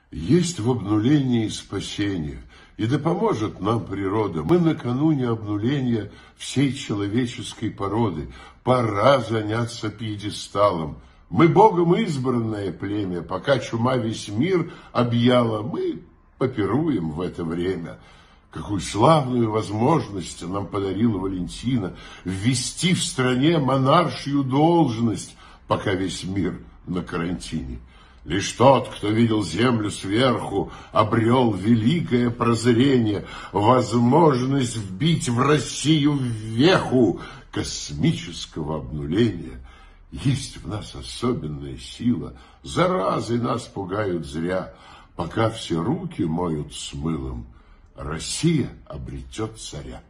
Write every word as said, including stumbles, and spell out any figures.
Есть в обнулении спасение, и да поможет нам природа. Мы накануне обнуления всей человеческой породы. Пора заняться пьедесталом. Мы Богом избранное племя, пока чума весь мир объяла, мы попируем в это время. Какую славную возможность нам подарила Валентина ввести в стране монаршью должность, пока весь мир на карантине. Лишь тот, кто видел землю сверху, обрел великое прозрение, возможность вбить в Россию веху космического обнуления. Есть в нас особенная сила, заразы нас пугают зря. Пока все руки моют с мылом, Россия обретет царя.